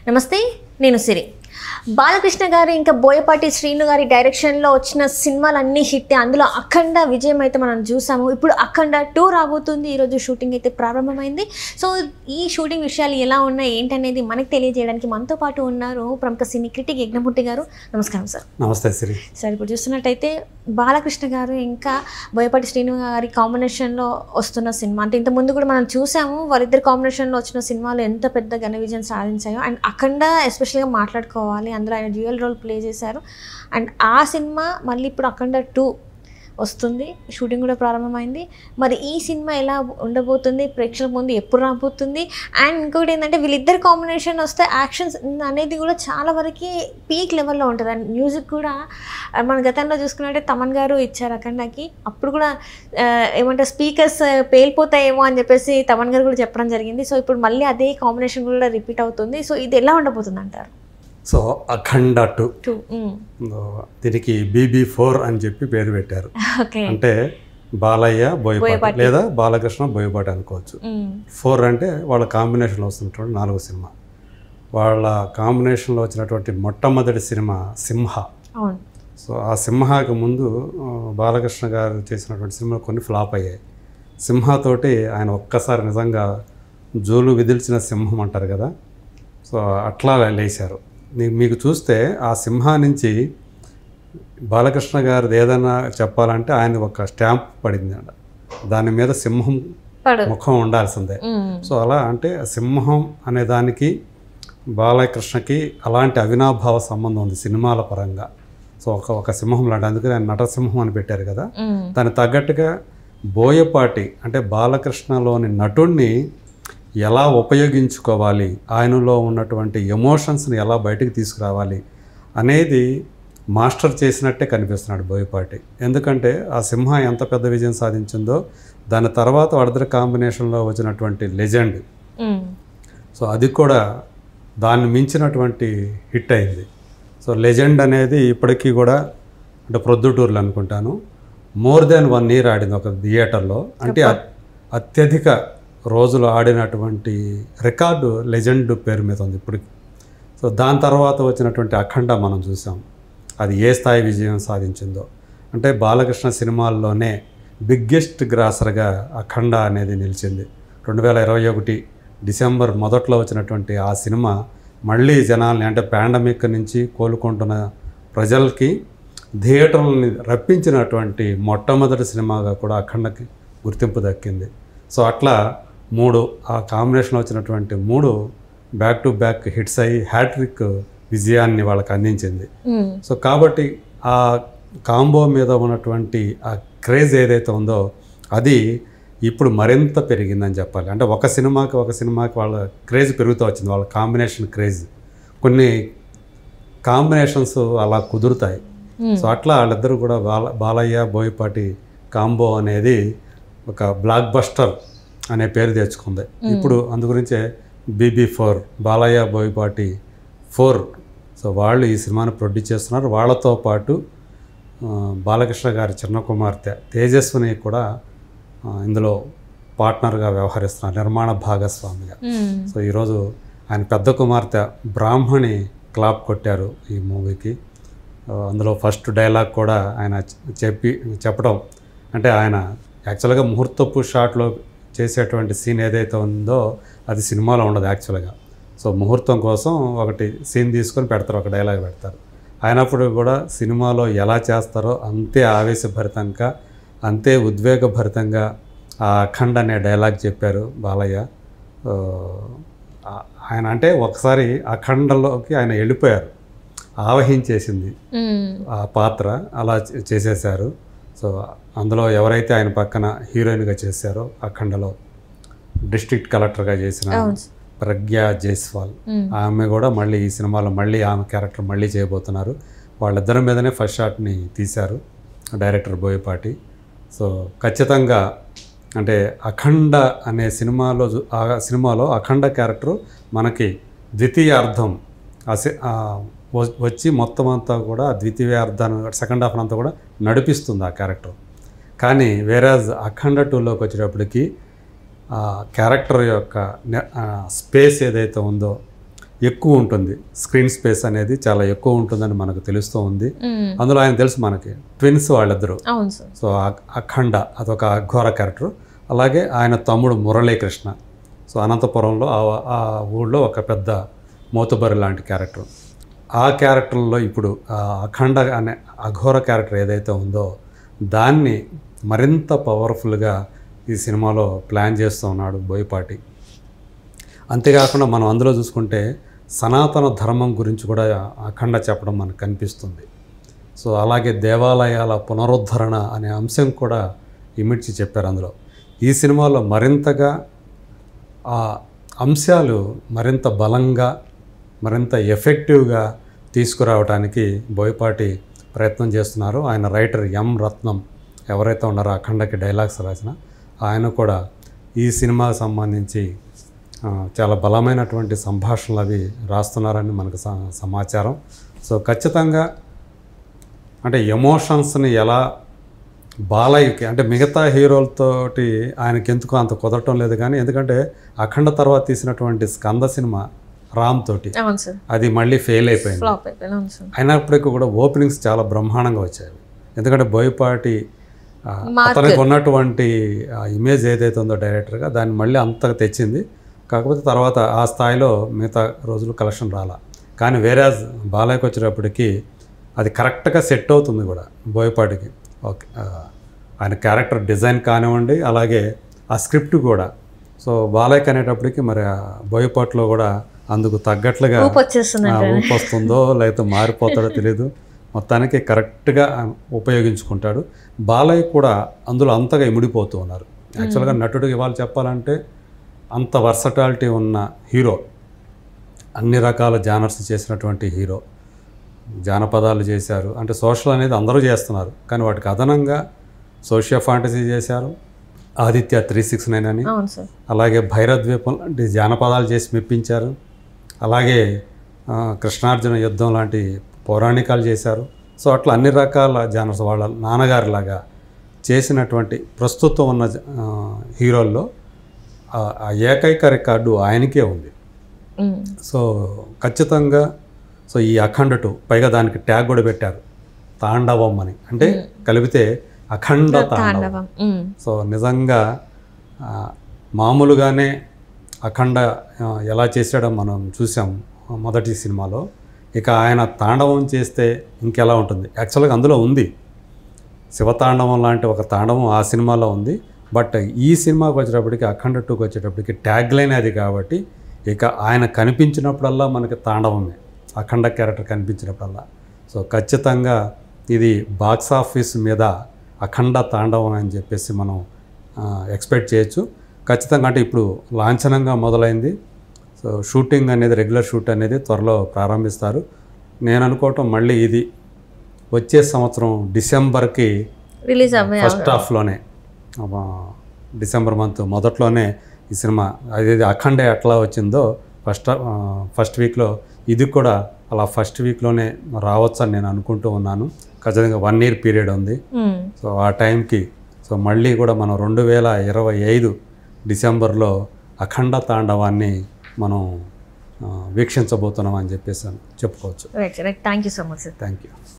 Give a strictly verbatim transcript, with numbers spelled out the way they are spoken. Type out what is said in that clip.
నమస్తే, నేను సిరి. బాలకృష్ణ గారు ఇంకా బోయపాటి శ్రీను గారి డైరెక్షన్లో వచ్చిన సినిమాలన్నీ హిట్. అందులో అఖండ విజయం అయితే మనం చూసాము. ఇప్పుడు అఖండ టూ రాబోతుంది. ఈరోజు షూటింగ్ అయితే ప్రారంభమైంది. సో ఈ షూటింగ్ విషయాలు ఎలా ఉన్నాయి ఏంటనేది మనకు తెలియజేయడానికి మనతో పాటు ఉన్నారు ప్రముఖ సినీ క్రిటిక్ యజ్ఞమూర్తి గారు. నమస్కారం సార్. నమస్తే సిరి. సార్, ఇప్పుడు చూస్తున్నట్టయితే బాలకృష్ణ గారు ఇంకా బోయపాటి శ్రీను గారి కాంబినేషన్లో వస్తున్న సినిమా, అంటే ఇంతకుముందు కూడా మనం చూసాము వాళ్ళిద్దరు కాంబినేషన్లో వచ్చిన సినిమాలు ఎంత పెద్ద ఘన విజయం సాధించాయో. అండ్ అఖండ ఎస్పెషల్గా మాట్లాడుకోవాలి, అందులో ఆయన డ్యూయల్ రోల్ ప్లే చేశారు. అండ్ ఆ సినిమా మళ్ళీ ఇప్పుడు అఖండ టూ వస్తుంది, షూటింగ్ కూడా ప్రారంభమైంది. మరి ఈ సినిమా ఎలా ఉండబోతుంది, ప్రేక్షకుల ముందు ఎప్పుడు రాబోతుంది? అండ్ ఇంకోటి ఏంటంటే వీళ్ళిద్దరు కాంబినేషన్ వస్తే యాక్షన్స్ అనేది కూడా చాలా వరకు పీక్ లెవెల్లో ఉంటుంది. అండ్ మ్యూజిక్ కూడా మన గతంలో చూసుకున్నట్టే తమన్ గారు ఇచ్చారు అఖండకి. అప్పుడు కూడా ఏమంటారు స్పీకర్స్ పేలిపోతాయేమో అని చెప్పేసి తమన్ గారు కూడా చెప్పడం జరిగింది. సో ఇప్పుడు మళ్ళీ అదే కాంబినేషన్ కూడా రిపీట్ అవుతుంది. సో ఇది ఎలా ఉండబోతుంది అంటారు? సో అఖండ టూ టూ దీనికి బీబీ ఫోర్ అని చెప్పి పేరు పెట్టారు. ఓకే, అంటే బాలయ్య బోయపాటి లేదా బాలకృష్ణ బోయపాటి అనుకోవచ్చు. ఫోర్ అంటే వాళ్ళ కాంబినేషన్లో వస్తున్నటువంటి నాలుగో సినిమా. వాళ్ళ కాంబినేషన్లో వచ్చినటువంటి మొట్టమొదటి సినిమా సింహ. సో ఆ సింహాకి ముందు బాలకృష్ణ గారు చేసినటువంటి సినిమాలు కొన్ని ఫ్లాప్ అయ్యాయి. సింహతోటి ఆయన ఒక్కసారి నిజంగా జోలు విదిల్చిన సింహం అంటారు కదా, సో అట్లా లేచారు. మీకు చూస్తే ఆ సింహ నుంచి బాలకృష్ణ గారిది ఏదైనా చెప్పాలంటే ఆయన ఒక స్టాంప్ పడింది అంట, దాని మీద సింహం ముఖం ఉండాల్సిందే. సో అలా అంటే సింహం అనే దానికి బాలకృష్ణకి అలాంటి అవినాభావ సంబంధం ఉంది సినిమాల పరంగా. సో ఒక ఒక సింహం లాంటి, అందుకని ఆయన నటసింహం అని పెట్టారు కదా. దానికి తగ్గట్టుగా బోయపాటి అంటే బాలకృష్ణలోని నటుడిని ఎలా ఉపయోగించుకోవాలి, ఆయనలో ఉన్నటువంటి ఎమోషన్స్ని ఎలా బయటకు తీసుకురావాలి అనేది మాస్టర్ చేసినట్టే కనిపిస్తున్నాడు బోయపాటి. ఎందుకంటే ఆ సింహ ఎంత పెద్ద విజయం సాధించిందో దాని తర్వాత వాళ్ళిద్దరి కాంబినేషన్లో వచ్చినటువంటి లెజెండ్, సో అది కూడా దాన్ని మించినటువంటి హిట్ అయింది. సో లెజెండ్ అనేది ఇప్పటికీ కూడా అంటే ప్రొద్దుటూర్లు అనుకుంటాను మోర్ దెన్ వన్ ఇయర్ ఆడింది ఒక థియేటర్లో. అంటే అత్యధిక రోజులు ఆడినటువంటి రికార్డు లెజెండ్ పేరు మీద ఉంది ఇప్పటికి. సో దాని తర్వాత వచ్చినటువంటి అఖండ మనం చూసాం, అది ఏ స్థాయి విజయం సాధించిందో. అంటే బాలకృష్ణ సినిమాల్లోనే బిగ్గెస్ట్ గ్రాసర్గా అఖండ అనేది నిలిచింది. రెండు వేల ఇరవై ఒకటి డిసెంబర్ మొదట్లో వచ్చినటువంటి ఆ సినిమా మళ్ళీ జనాల్ని అంటే పాండమిక్ నుంచి కోలుకుంటున్న ప్రజలకి థియేటర్లని రప్పించినటువంటి మొట్టమొదటి సినిమాగా కూడా అఖండకి గుర్తింపు దక్కింది. సో అట్లా మూడు ఆ కాంబినేషన్లో వచ్చినటువంటి మూడు బ్యాక్ టు బ్యాక్ హిట్స్ అయ్యి హ్యాట్రిక్ విజయాన్ని వాళ్ళకి అందించింది. సో కాబట్టి ఆ కాంబో మీద ఉన్నటువంటి ఆ క్రేజ్ ఏదైతే ఉందో అది ఇప్పుడు మరింత పెరిగిందని చెప్పాలి. అంటే ఒక సినిమాకి ఒక సినిమాకి వాళ్ళ క్రేజ్ పెరుగుతూ వచ్చింది, వాళ్ళ కాంబినేషన్ క్రేజ్. కొన్ని కాంబినేషన్స్ అలా కుదురుతాయి. సో అట్లా వాళ్ళిద్దరూ కూడా బాల బాలయ్య బోయపాటి కాంబో అనేది ఒక బ్లాక్ బస్టర్ అనే పేరు తెచ్చుకుంది. ఇప్పుడు అందు గురించే BB four Balayya Boyapati four. So వాళ్ళు ఈ సినిమాను ప్రొడ్యూస్ చేస్తున్నారు. వాళ్ళతో పాటు బాలకృష్ణ గారి చిన్న కుమార్తె తేజస్విని కూడా ఇందులో పార్ట్నర్గా వ్యవహరిస్తున్నారు, నిర్మాణ భాగస్వామిగా. సో ఈరోజు ఆయన పెద్ద కుమార్తె బ్రాహ్మణి క్లాప్ కొట్టారు ఈ మూవీకి. అందులో ఫస్ట్ డైలాగ్ కూడా ఆయన చెప్పి చెప్పడం అంటే ఆయన యాక్చువల్గా ముహూర్తపు షాట్లో చేసేటువంటి సీన్ ఏదైతే ఉందో అది సినిమాలో ఉండదు యాక్చువల్గా. సో ముహూర్తం కోసం ఒకటి సీన్ తీసుకొని పెడతారు, ఒక డైలాగ్ పెడతారు. అయినప్పుడు కూడా సినిమాలో ఎలా చేస్తారో అంతే ఆవేశభరితంగా అంతే ఉద్వేగభరితంగా ఆ అఖండ అనే డైలాగ్ చెప్పారు బాలయ్య. ఆయన అంటే ఒకసారి అఖండలోకి ఆయన వెళ్ళిపోయారు, ఆవహించేసింది ఆ పాత్ర, అలా చేసేసారు. సో అందులో ఎవరైతే ఆయన పక్కన హీరోయిన్గా చేశారో అఖండలో డిస్ట్రిక్ట్ కలెక్టర్గా చేసిన ప్రజ్ఞా జైస్వాల్, ఆమె కూడా మళ్ళీ ఈ సినిమాలో మళ్ళీ ఆమె క్యారెక్టర్ మళ్ళీ చేయబోతున్నారు. వాళ్ళిద్దరి మీదనే ఫస్ట్ షాట్ని తీశారు డైరెక్టర్ బోయపాటి. సో ఖచ్చితంగా అంటే అఖండ అనే సినిమాలో ఆ సినిమాలో అఖండ క్యారెక్టర్ మనకి ద్వితీయార్థం వచ్చి మొత్తం అంతా కూడా ద్వితీయార్థాన్ని సెకండ్ హాఫ్ అంతా కూడా నడిపిస్తుంది ఆ క్యారెక్టర్. కానీ వేరేజ్ అఖండ టూలోకి వచ్చేటప్పటికి క్యారెక్టర్ యొక్క స్పేస్ ఏదైతే ఉందో ఎక్కువ ఉంటుంది, స్క్రీన్ స్పేస్ అనేది చాలా ఎక్కువ ఉంటుందని మనకు తెలుస్తూ ఉంది. అందులో ఆయన తెలుసు మనకి ట్విన్స్ వాళ్ళిద్దరు. సో అఖండ అదొక అఘోర క్యారెక్టర్. అలాగే ఆయన తమ్ముడు మురళీకృష్ణ, సో అనంతపురంలో ఆ ఊళ్ళో ఒక పెద్ద మోతుబరి లాంటి క్యారెక్టర్. ఆ క్యారెక్టర్లో ఇప్పుడు అఖండ అనే అఘోర క్యారెక్టర్ ఏదైతే ఉందో దాన్ని మరింత పవర్ఫుల్గా ఈ సినిమాలో ప్లాన్ చేస్తూ ఉన్నాడు బోయపాటి. అంతేకాకుండా మనం అందులో చూసుకుంటే సనాతన ధర్మం గురించి కూడా అఖండ చెప్పడం మనకు కనిపిస్తుంది. సో అలాగే దేవాలయాల పునరుద్ధరణ అనే అంశం కూడా ఇమిడ్చి చెప్పారు అందులో. ఈ సినిమాలో మరింతగా ఆ అంశాలు మరింత బలంగా మరింత ఎఫెక్టివ్గా తీసుకురావడానికి బోయపాటి ప్రయత్నం చేస్తున్నారు. ఆయన రైటర్ ఎం రత్నం ఎవరైతే ఉన్నారో అఖండకి డైలాగ్స్ రాసిన ఆయన కూడా ఈ సినిమాకు సంబంధించి చాలా బలమైనటువంటి సంభాషణలు అవి రాస్తున్నారని మనకు సమాచారం. సో ఖచ్చితంగా అంటే ఎమోషన్స్ని ఎలా బాలయ్యకి అంటే మిగతా హీరోలతోటి ఆయనకి ఎందుకు అంత కుదరటం లేదు కానీ, ఎందుకంటే అఖండ తర్వాత తీసినటువంటి స్కంద సినిమా రామ్ తోటి అది మళ్ళీ ఫెయిల్ అయిపోయింది. అయినప్పటికీ కూడా ఓపెనింగ్స్ చాలా బ్రహ్మాండంగా వచ్చాయి. ఎందుకంటే బోయపాటి అతనికి ఉన్నటువంటి ఇమేజ్ ఏదైతే ఉందో డైరెక్టర్గా దాన్ని మళ్ళీ అంతగా తెచ్చింది. కాకపోతే తర్వాత ఆ స్థాయిలో మిగతా రోజులు కలెక్షన్ రాలా. కానీ వేరే బాలయ్యకి వచ్చేటప్పటికి అది కరెక్ట్గా సెట్ అవుతుంది కూడా బోయపాటికి. ఓకే, ఆయన క్యారెక్టర్ డిజైన్ కానివ్వండి, అలాగే ఆ స్క్రిప్ట్ కూడా. సో బాలయ్యకి అనేటప్పటికి మరి బోయపాటిలో కూడా అందుకు తగ్గట్లుగా ఊపు వస్తుందో లేకపోతే మారిపోతాడో తెలియదు, మొత్తానికి కరెక్ట్గా ఉపయోగించుకుంటాడు. బాలయ్య కూడా అందులో అంతగా ఇమిడిపోతూ ఉన్నారు. యాక్చువల్గా నటుడికి ఇవాళ చెప్పాలంటే అంత వర్సటాలిటీ ఉన్న హీరో, అన్ని రకాల జానర్స్ చేసినటువంటి హీరో. జానపదాలు చేశారు, అంటే సోషల్ అనేది అందరూ చేస్తున్నారు, కానీ వాటికి అదనంగా సోషియో ఫాంటసీ చేశారు. ఆదిత్య త్రీ సిక్స్ నైన్ అని, అలాగే భైరద్వీపం లాంటి జానపదాలు చేసి మెప్పించారు. అలాగే కృష్ణార్జున యుద్ధం లాంటి పౌరాణికాలు చేశారు. సో అట్లా అన్ని రకాల జానర్స్ వాళ్ళ నాన్నగారిలాగా చేసినటువంటి ప్రస్తుతం ఉన్న హీరోల్లో ఆ ఏకైక రికార్డు ఆయనకే ఉంది. సో ఖచ్చితంగా సో ఈ అఖండ టూ పైగా దానికి ట్యాగ్ కూడా పెట్టారు తాండవం అని, అంటే కలిపితే అఖండ తాండవం. సో నిజంగా మామూలుగానే అఖండ ఎలా చేసాడో మనం చూసాం మొదటి సినిమాలో. ఇక ఆయన తాండవం చేస్తే ఇంకెలా ఉంటుంది. యాక్చువల్గా అందులో ఉంది శివతాండవం లాంటి ఒక తాండవం ఆ సినిమాలో ఉంది. బట్ ఈ సినిమాకి వచ్చేటప్పటికి అఖండ టూకి వచ్చేటప్పటికి ట్యాగ్ లైన్ అది కాబట్టి ఇక ఆయన కనిపించినప్పుడల్లా మనకి తాండవమే, అఖండ క్యారెక్టర్ కనిపించినప్పుడల్లా. సో ఖచ్చితంగా ఇది బాక్స్ ఆఫీస్ మీద అఖండ తాండవం అని చెప్పేసి మనం ఎక్స్పెక్ట్ చేయొచ్చు ఖచ్చితంగా. అంటే ఇప్పుడు లాంఛనంగా మొదలైంది. సో షూటింగ్ అనేది రెగ్యులర్ షూట్ అనేది త్వరలో ప్రారంభిస్తారు. నేను అనుకోవటం మళ్ళీ ఇది వచ్చే సంవత్సరం డిసెంబర్కి రిలీజ్ అవ్వే ఫస్ట్ హాఫ్లోనే, డిసెంబర్ మంత్ మొదట్లోనే ఈ సినిమా అది అఖండ ఎట్లా వచ్చిందో ఫస్ట్ ఫస్ట్ వీక్లో ఇది కూడా అలా ఫస్ట్ వీక్లోనే రావచ్చని నేను అనుకుంటూ ఉన్నాను. ఖచ్చితంగా వన్ ఇయర్ పీరియడ్ ఉంది. సో ఆ టైంకి సో మళ్ళీ కూడా మనం రెండు వేల ఇరవై ఐదు డిసెంబర్లో అఖండ తాండవాన్ని మనం వీక్షించబోతున్నాం అని చెప్పేసి చెప్పుకోవచ్చు. Right right thank you so much sir. Thank you.